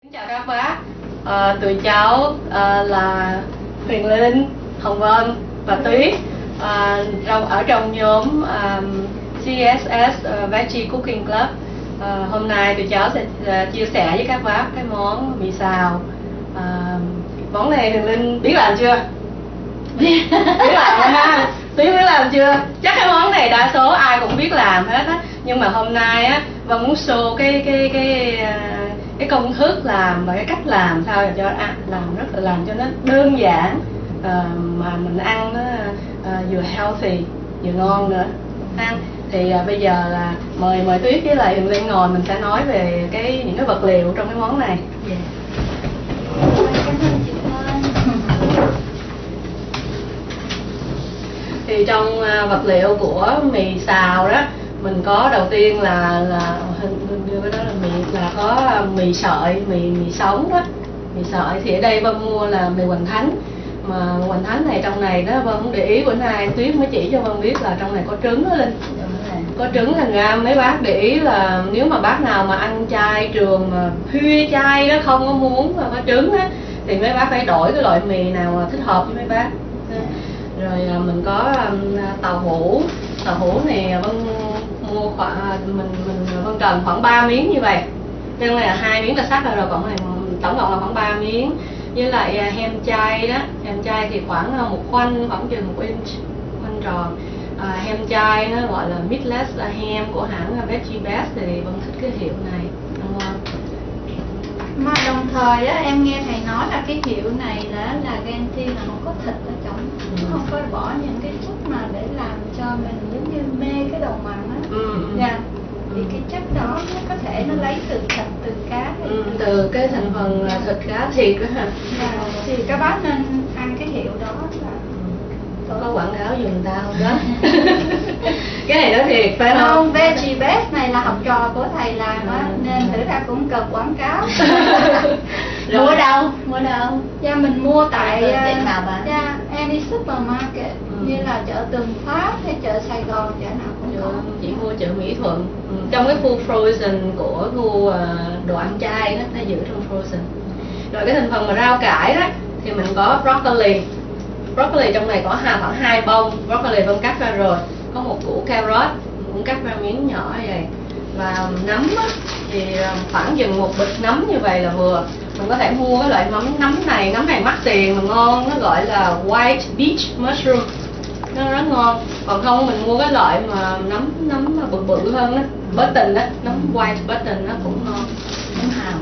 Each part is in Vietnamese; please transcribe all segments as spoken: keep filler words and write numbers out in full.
Xin chào các bác, à, tụi cháu à, là Huyền Linh, Hồng Vân và Tuyết à, trong ở trong nhóm à, xê ét ét uh, Veggie Cooking Club. À, hôm nay tụi cháu sẽ uh, chia sẻ với các bác cái món mì xào. À, món này Huyền Linh biết làm chưa? biết làm không ha? Tuyết biết làm chưa? Chắc cái món này đa số ai cũng biết làm hết á. Nhưng mà hôm nay á, Vân muốn show cái cái cái cái công thức làm và cái cách làm sao để cho ăn làm rất là làm cho nó đơn giản, uh, mà mình ăn nó uh, vừa healthy vừa ngon nữa ha. Thì uh, bây giờ là mời mời Tuyết với lại Huyền Linh ngồi, mình sẽ nói về cái những cái vật liệu trong cái món này. Yeah. Thì trong uh, vật liệu của mì xào đó, mình có đầu tiên là là hình như cái đó là mì là có mì sợi, mì mì sống đó. Mì sợi thì ở đây Vân mua là mì Hoành Thánh, mà Hoành Thánh này trong này đó Vân không để ý, bữa nay Tuyết mới chỉ cho Vân biết là trong này có trứng đó Linh. Có trứng, thành ra mấy bác để ý là nếu mà bác nào mà ăn chay trường mà pure chay đó, không có muốn mà có trứng á, thì mấy bác phải đổi cái loại mì nào mà thích hợp với mấy bác. Rồi mình có tàu hũ. Tàu hũ này Vân mua khoảng mình mình Vân cần khoảng ba miếng như vậy. Đây là hai miếng là sắt rồi, còn này tổng cộng là khoảng ba miếng. Với lại hem chay đó, hem chay thì khoảng một khoanh, khoảng chừng một inch, khoanh tròn. À, hem chay nó gọi là meatless ham của hãng Veggie Best, thì Vân thích cái hiệu này, ngon. Mà đồng thời á, em nghe thầy nói là cái hiệu này là là Genti là không có thịt ở trong, ừ. Không có bỏ những cái chất mà để làm cho mình giống như mê cái đầu mặn á. Ừ. Dạ. Thì cái chất đó nó có thể nó lấy từ thịt, từ cá, ừ, từ, từ cái thành phần là thịt, cá, thịt đó hả? Dạ. Thì các bác nên ăn cái hiệu đó là có quảng cáo giùm tao không đó. Cái này nói thiệt phải không? Không, Veggie Best này là học trò của thầy làm á, ừ. Nên thử ra cũng cần quảng cáo. Mua đâu? Mua đâu? Dạ mình mua tại tiệm nào bán? Dạ, any supermarket, ừ. Như là chợ Tường Phát hay chợ Sài Gòn, chợ nào cũng có. Chỉ mua chợ Mỹ Thuận. Ừ. Trong cái khu frozen của khu đồ ăn chay đó, nó giữ trong frozen. Rồi cái thành phần mà rau cải đó thì mình có broccoli. Broccoli trong này có hai khoảng hai bông broccoli Vân cắt ra rồi, có một củ carrot cũng cắt ra miếng nhỏ như vậy, và nấm á, thì khoảng chừng một bịch nấm như vậy là vừa. Mình có thể mua cái loại nấm nấm này, nấm này mắc tiền mà ngon, nó gọi là white beach mushroom, nó rất ngon. Còn không mình mua cái loại mà nấm nấm mà bự bự hơn á, button đó, nấm white button nó cũng ngon. Nấm hào,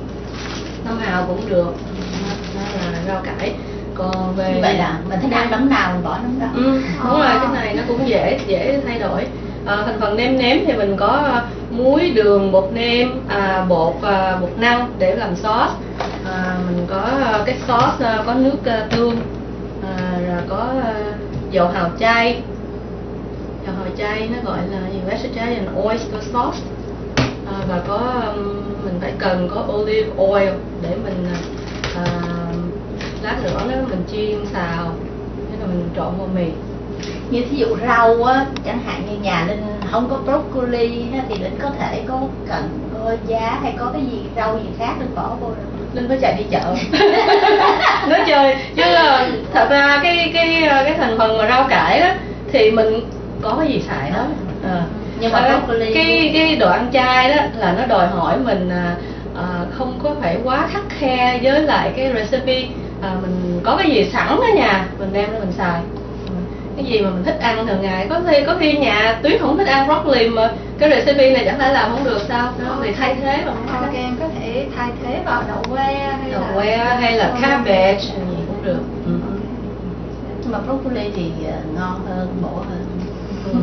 nấm hào cũng được. Đó là rau cải. Còn về như vậy là mình thích ăn nấm nào mình bỏ nấm đó. Ừ, đúng rồi, cái này nó cũng dễ dễ thay đổi. À, thành phần nêm nếm thì mình có muối, đường, bột nêm, à, bột à, bột năng để làm sauce. À, mình có cái sauce có nước uh, tương, à, rồi có uh, dầu hào chay. Dầu hào chay nó gọi là gì? Vegetarian oyster sauce. À, và có um, mình phải cần có olive oil để mình uh, lát nữa nếu mình chiên xào, thế là mình trộn vào mì. Như thí dụ rau á, chẳng hạn như nhà Linh không có broccoli á, thì Linh có thể có cần có giá hay có cái gì rau gì khác Linh bỏ vô rồi. Linh phải chạy đi chợ. Nói chơi chứ thật ra cái cái cái thành phần mà rau cải đó thì mình có cái gì xài hết. À. Nhưng mà broccoli cái cái đồ ăn chay đó là nó đòi hỏi mình à, không có phải quá khắt khe với lại cái recipe. À, mình có cái gì sẵn ở nhà mình đem ra mình xài, cái gì mà mình thích ăn thường ngày. Có khi có khi nhà Tuyết không thích ăn broccoli mà cái recipe này chẳng phải làm không được sao đó, thì thay thế bằng ok, em có thể thay thế vào đậu que hay đậu là que hay là cabbage gì cũng được. Ừ. Nhưng mà broccoli thì ngon hơn, bổ hơn. Ừ.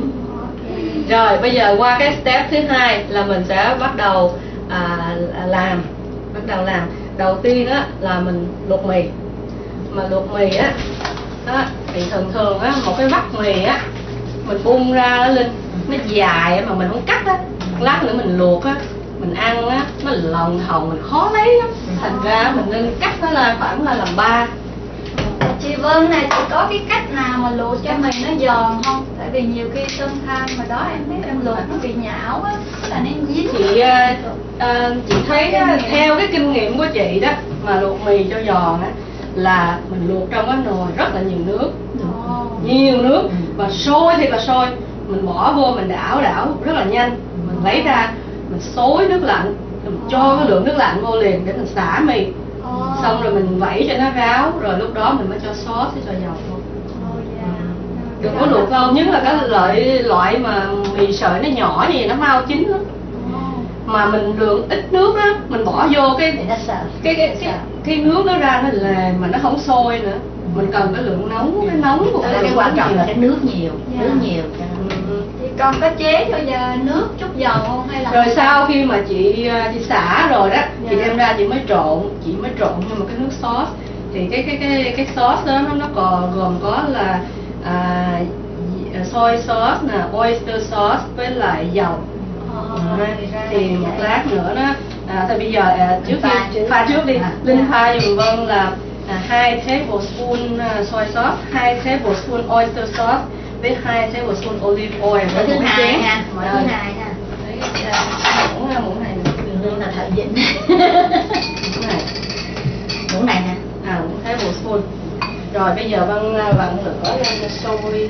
Rồi bây giờ qua cái step thứ hai là mình sẽ bắt đầu à, làm bắt đầu làm đầu tiên á là mình luộc mì. Mà luộc mì á đó, thì thường thường á một cái bát mì á mình bung ra đó Linh, nó dài mà mình không cắt á, lát nữa mình luộc á mình ăn á nó lòng thòng, mình khó lấy lắm. Thành ra mình nên cắt nó ra khoảng là làm ba. Chị Vân này, chị có cái cách nào mà luộc cho mì nó giòn không? Tại vì nhiều khi tôm than mà đó em thấy em luộc nó bị nhão á, là nên dính. Chị à, à, chị thấy á, theo cái kinh nghiệm của chị đó, mà luộc mì cho giòn á là mình luộc trong cái nồi rất là nhiều nước, Oh. nhiều nước và sôi thiệt là sôi, mình bỏ vô mình đảo đảo rất là nhanh, mình lấy ra mình xối nước lạnh, mình cho cái lượng nước lạnh vô liền để mình xả mì, Oh. xong rồi mình vẩy cho nó ráo, rồi lúc đó mình mới cho sốt với cho dầu vô. Oh, yeah. Đừng có luộc lâu, nhất là cái loại loại mà mì sợi nó nhỏ như vậy nó mau chín lắm. Mà mình lượng ít nước á, mình bỏ vô cái Để nó sợ. cái cái cái, cái nước nó ra nó là mà nó không sôi nữa. Mình cần cái lượng nóng, cái nóng của cái, cái quan trọng là cái nước nhiều, Yeah. nước nhiều. Ừ. Thì con có chế cho giờ nước chút dầu không hay là? Rồi sau khi mà chị chị xả rồi đó, chị Dạ. đem ra chị mới trộn, chị mới trộn cho một cái nước sauce. Thì cái cái cái cái sauce đó nó nó còn gồm có là à, soy sauce nè, oyster sauce với lại dầu. Ờ, À, thì một lát nữa đó, à, thôi bây giờ à, trước Pha khi trước. pha trước đi, À, Linh dạ. pha dùm Vân là à, hai tablespoon à, soy sauce, hai tablespoon oyster sauce với hai tablespoon olive oil. Mỗi thứ một hai chén. nha, mỗi thứ Rồi. hai nha. Đấy, à, muỗng muỗng này, Hương là thợ dịnh. muỗng này, Muỗng này nè. à muỗng tablespoon. Rồi bây giờ Vân à, vặn lửa lên cho sôi,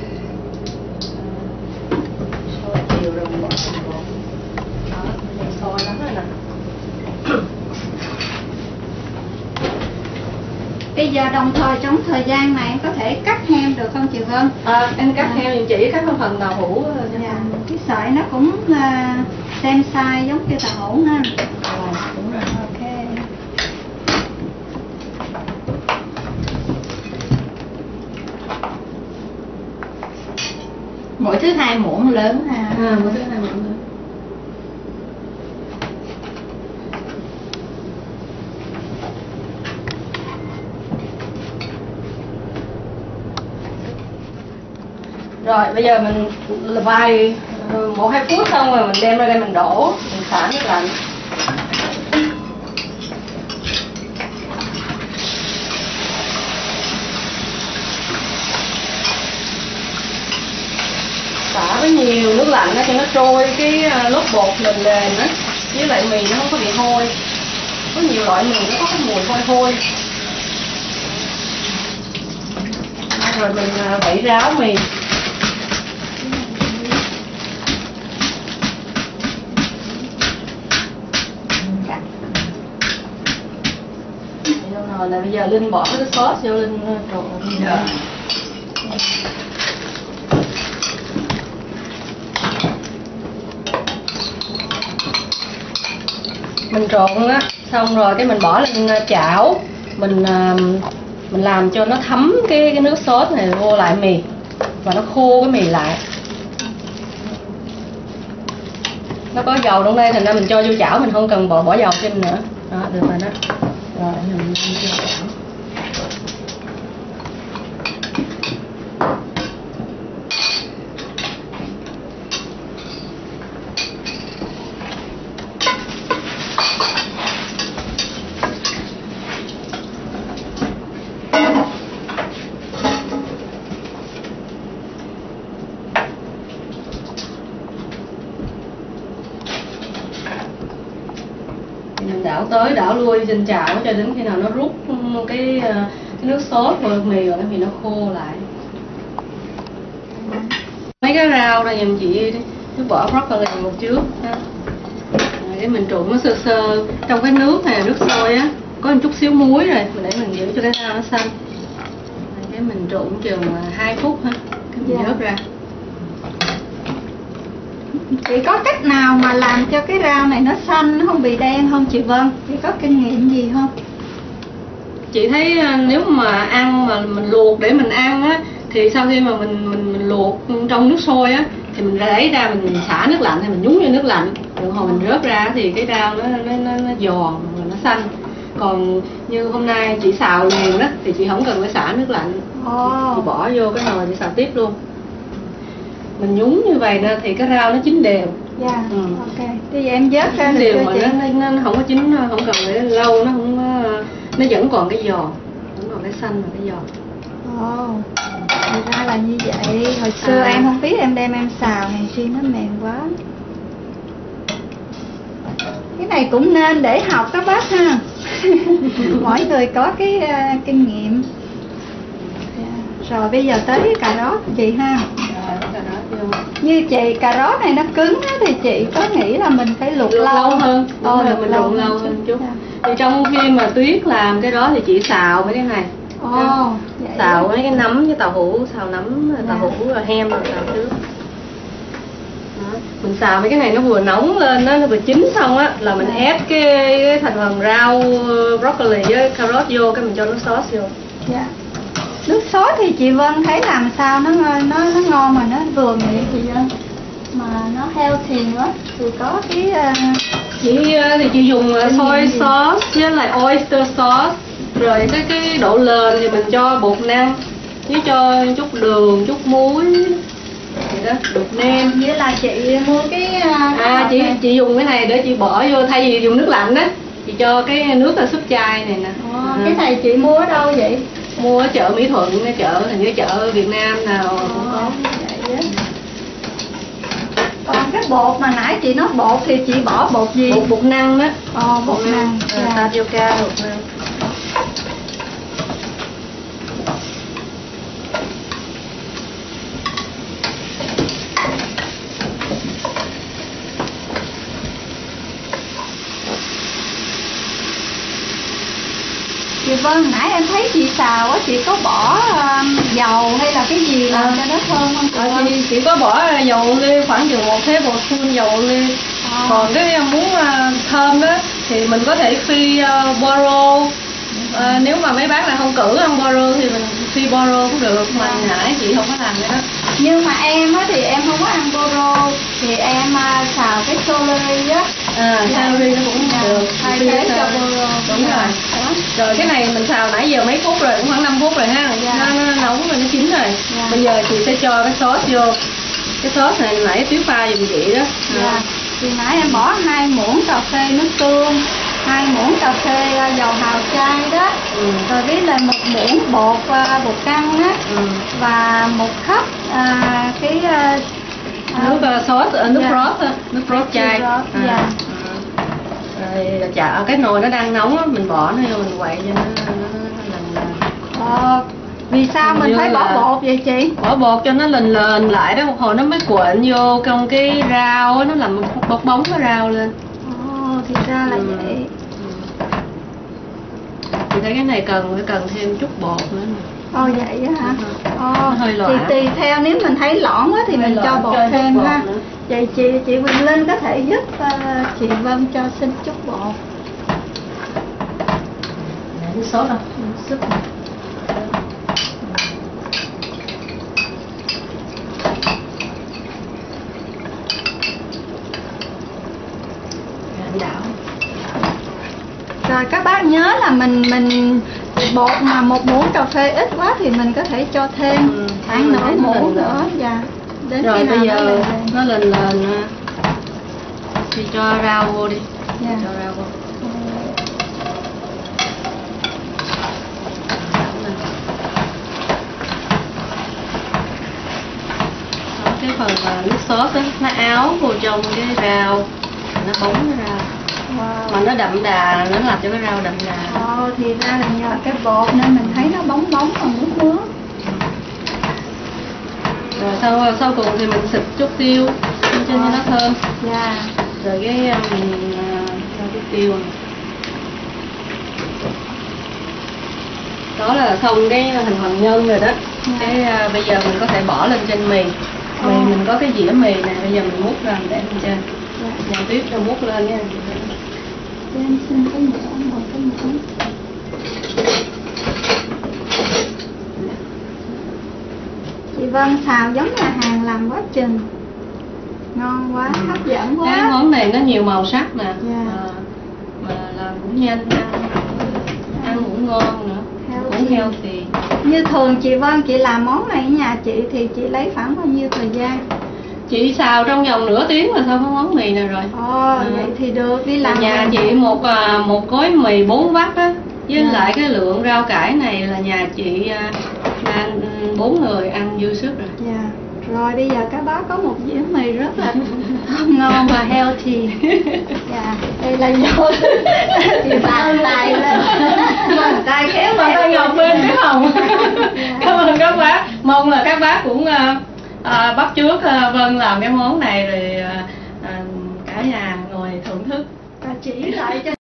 à, sôi chiều rồi mình bỏ vào bột. Đó, sôi lắm rồi nè. Bây giờ đồng thời trong thời gian này em có thể cắt hem được không chị Vân? À, em cắt À. theo những chỉ cắt cái phần tàu hũ. Dạ. Cái sợi nó cũng là xem size giống như tàu hũ ha. Rồi, đúng rồi. Ok. Mỗi thứ hai muỗng lớn ha. À, một thứ hai mọi người. Rồi bây giờ mình vài một hai phút xong rồi mình đem ra đây mình đổ, mình xả nước lạnh. Xả với nhiều nước lạnh đó cho nó trôi cái lớp bột lên lên á, với lại mì nó không có bị hôi. Có nhiều loại mì nó có cái mùi hôi hôi. Rồi mình vẩy ráo mì. Rồi là bây giờ Linh bỏ cái sauce vô, Linh trộn. Rồi. Mình trộn á, xong rồi cái mình bỏ lên chảo, mình mình làm cho nó thấm cái cái nước sốt này vô lại mì và nó khô cái mì lại. Nó có dầu trong đây thành ra mình cho vô chảo, mình không cần bỏ bỏ dầu trên nữa. Đó, được rồi đó. Rồi mình cho vô chảo. Mình đảo tới đảo lui trên chảo cho đến khi nào nó rút cái, cái nước sốt vào mì rồi cái mì nó khô lại. Mấy cái rau đây dùm chị đi, cứ bỏ broccoli một trước ha. Rồi cái mình trộn nó sơ sơ trong cái nước này, nước sôi á, có một chút xíu muối rồi, mình để mình giữ cho cái rau nó xanh. Rồi cái mình trộn chừng hai phút ha, cái mình Dạ. vớt ra. Chị có cách nào mà làm cho cái rau này nó xanh, nó không bị đen không chị Vân? Chị có kinh nghiệm gì không? Chị thấy nếu mà ăn mà mình luộc để mình ăn á, thì sau khi mà mình mình, mình luộc trong nước sôi á, thì mình lấy ra mình xả nước lạnh thì mình nhúng vô nước lạnh, rồi hồi mình rớt ra thì cái rau nó nó nó, nó giòn và nó xanh. Còn như hôm nay chị xào liền đó thì chị không cần phải xả nước lạnh, Ồ. chị bỏ vô cái nồi chị xào tiếp luôn. Mình nhúng như vậy nè thì cái rau nó chín đều. Dạ. Ừ. Ok. Thì em vớt ra Chín được đều chưa mà chị? nó, nó không có chín, không cần để lâu, nó không có, nó vẫn còn cái giòn, vẫn còn cái xanh và cái giòn. Ồ. Thì ra là như vậy. Hồi xưa À. em không biết, em đem em xào này khi nó mềm quá. Cái này cũng nên để học các bác ha. Mỗi người có cái uh, kinh nghiệm. Rồi bây giờ tới cà rốt chị ha. Rồi, cà rốt vô. Như chị cà rốt này nó cứng á, thì chị có nghĩ là mình phải luộc Luộc lâu, lâu hơn. Đúng Ờ, rồi, luộc mình lâu luộc hơn lâu chút. hơn chút. Dạ. Thì trong khi mà Tuyết làm cái đó thì chị xào mấy cái này. Ồ, vậy Xào mấy cái nấm với tàu hũ, xào nấm, tàu Dạ. hũ rồi hem rồi xào trước. Đó. Mình xào mấy cái này nó vừa nóng lên đó, nó vừa chín xong á là mình Dạ. ép cái, cái thành phần rau broccoli với cà rốt vô, cái mình cho nước sốt vô. Dạ. Nước sốt thì chị Vân thấy làm sao nó ngon- nó nó ngon mà nó vừa miệng chị Vân, mà nó healthy nữa. Thì có cái uh, Chị ờ, thì chị dùng ờ, Cái soy gì? sauce với lại oyster sauce, rồi cái cái độ lên thì mình cho bột năng với cho chút đường, chút muối vậy đó, bột nêm. như là chị mua cái uh, À chị chị dùng cái này để chị bỏ vô, thay vì dùng nước lạnh á chị cho cái nước là súp chai này nè. Ồ, À. cái này chị mua ở đâu vậy? Mua ở chợ Mỹ Thuận, cái chợ hình như chợ Việt Nam nào cũng có. Ồ, vậy á. Còn cái bột mà nãy chị nói bột thì chị bỏ bột gì? Bột bột năng đó. Ồ, bột năng. à, Dạ. tapioca bột năng. Chị Vân, nãy em thấy chị xào á, chị có bỏ um, dầu hay là cái gì làm À. cho nó thơm không chị Ờ, Vân? thì chỉ có bỏ dầu ly khoảng chừng một thế bột phun dầu ly. À. Còn cái muốn à, thơm đó thì mình có thể phi uh, boro. À, nếu mà mấy bác là không cử ăn boro thì mình phi boro cũng được, mà À. nãy chị không có làm cái đó. Nhưng mà em á thì em không có ăn boro, thì em uh, xào cái celery á. À, celery nó cũng Dạ. được. Thay Phi thế cho celery. boro. Đúng Dạ. rồi. Đó. Rồi cái này mình xào nãy giờ mấy phút rồi, cũng khoảng năm phút rồi ha. Dạ. Nó, nó nóng rồi, nó chín rồi. Dạ. Bây giờ chị sẽ cho cái sốt vô. Cái sốt này nãy Tuyết pha giùm chị đó. Dạ. Thì nãy em bỏ hai muỗng cà phê nước tương, hai muỗng cà phê uh, dầu hào chai đó, Ừ. rồi với lại một muỗng bột uh, bột căn á, Ừ. và một khắp à, cái à, Nước uh, sốt, uh, nước Dạ. broth thôi, nước broth chai. Nước broth, dạ. À. Rồi chả cái nồi nó đang nóng á, mình bỏ nó vô mình quậy cho nó nó nó lần lần. ờ, vì sao mình Như phải bỏ là- bột vậy chị? Bỏ bột cho nó lần lần lại đó, một hồi nó mới cuộn vô trong cái rau á, nó làm bong bóng cái rau lên. Ồ, thì ra là Ừ. vậy. Chị thấy cái này cần phải cần thêm chút bột nữa nè. Ồ vậy á hả? Ừ. Ồ, Nó hơi thì loãng. tùy theo, nếu mình thấy lõn quá thì Hơi mình cho loãng, bột cho chút thêm bột ha. nữa. Vậy chị chị Quỳnh Linh có thể giúp uh, chị Vân cho xin chút bột. Để nước sốt đâu? Giúp. Rồi đảo. Rồi các bác nhớ là mình mình bột mà một muỗng cà phê ít quá thì mình có thể cho thêm Ừ, khoảng mình nửa thấy nó muỗng lên nữa. lên. Dạ. Đến Rồi khi nào bây nó giờ lên lên. nó lên lên ha. Thì cho rau vô đi. Dạ. Cho rau vô. Đó, cái phần mà nước sốt á, nó áo vô trong cái rau, nó bóng cái rau, Wow. mà nó đậm đà, nó làm cho cái rau đậm đà. Ồ, thì ra là nhờ cái bột nên mình thấy nó bóng bóng và mướt mướt. Rồi sau sau cùng thì mình xịt chút tiêu lên trên cho nó thơm. Dạ. Rồi cái uh, mình uh, cho chút tiêu này. Đó là xong cái thành phần nhân rồi đó. Dạ. Cái uh, bây giờ mình có thể bỏ lên trên mì. Mì Ồ. mình có cái dĩa mì này, bây giờ mình múc ra mình để lên trên. Dạ. Nhà Tuyết cho múc lên nha. Để em xin cái muỗng, một cái muỗng. Chị Vân xào giống nhà hàng làm quá chừng. Ngon quá, hấp dẫn quá. Cái món này nó nhiều màu sắc nè. Dạ. À, mà làm cũng nhanh ăn, ăn cũng ngon nữa, cũng Healthy. healthy. Như thường chị Vân, chị làm món này ở nhà chị thì chị lấy khoảng bao nhiêu thời gian? Chị xào trong vòng nửa tiếng là xong cái món mì này rồi. Ồ, Ừ. vậy thì được, đi làm Nhà gần chị vậy. một à, một gói mì bốn vắt á, với Dạ. lại cái lượng rau cải này là nhà chị à, là bốn người ăn dư sức rồi. Dạ. Rồi bây giờ các bác có một dĩa mì rất là thơm ngon và healthy. Dạ, đây là vô thì bàn tay lên, bàn tay khéo Bàn tay ngọc bên cái hồng. Cảm ơn các bác. Mong là các bác cũng uh, uh, bắt chước uh, Vân làm cái món này rồi uh, uh, cả nhà ngồi thưởng thức. và chỉ lại cho